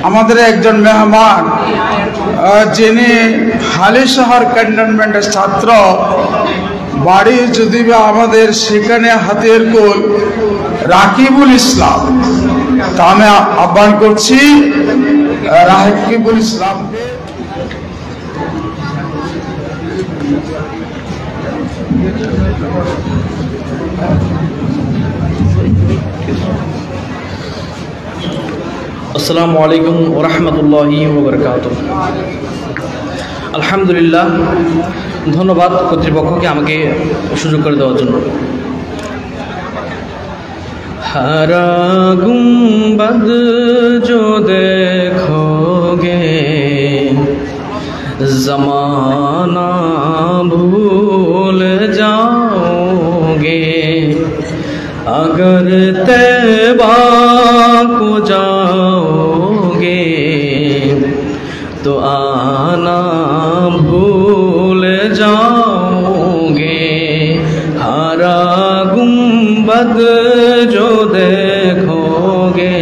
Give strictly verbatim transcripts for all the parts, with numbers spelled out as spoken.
আমাদের একজন মেহমান যিনি হালিশহর ক্যান্টনমেন্টের ছাত্র, বাড়ি যদি বা আমাদের সেখানে হাতের কোল রাকিবুল ইসলাম, তা আমি আহ্বান করছি রাকিবুল ইসলামকে। আসসালামু আলাইকুম ওয়া রাহমাতুল্লাহি ওয়া বারাকাতুহু। আলহামদুলিল্লাহ, ধন্যবাদ কর্তৃপক্ষকে আমাকে সুযোগ করে দেওয়ার জন্য। हरा गुंबद जो देखोगे ज़माना भूल जाओगे, अगर तैबा को जाओगे तो आना भूल जाओगे। हरा गुंबद जो देखोगे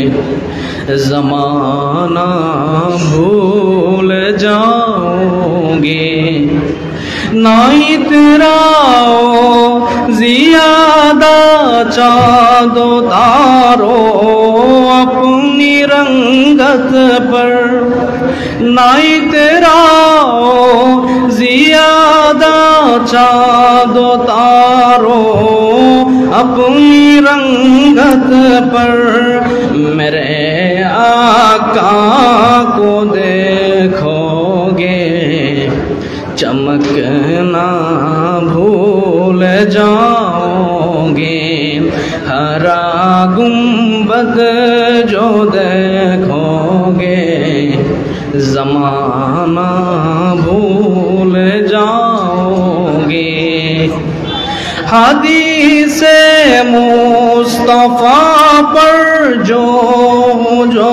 ज़माना भूल जाओगे। नाई तेराओ ज़ियादा चाँदो तारो अपनी रंगत पर, नाई तेराओ ज़ियादा चाँदो तारो अपनी रंगत पर, मेरे आका को देखोगे चमकना भूल जाओगे। हरा गुंबद जो देखोगे ज़माना भूल जाओगे। हदीसे मुस्तफ़ा पर जो जो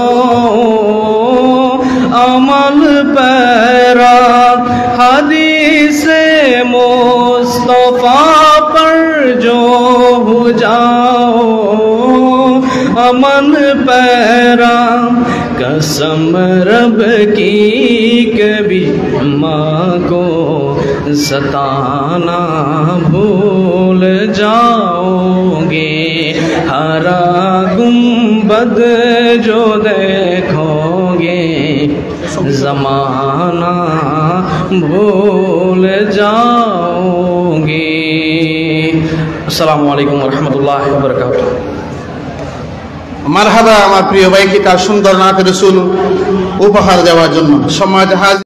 अमल पैरा, हदीसे मुस्तफ़ा पर जो हो जाओ अमल पैरा, कसम रब की कभी माँ को सताना भूल जाओगे। हरा गुंबद जो देखोगे ज़माना भूल जाओगे। अस्सलामु अलैकुम व रहमतुल्लाहि व बरकातुहू। মারহাবা আমার প্রিয় ভাইকে তার সুন্দর নাত রাসূল উপহার দেওয়ার জন্য। সমাজ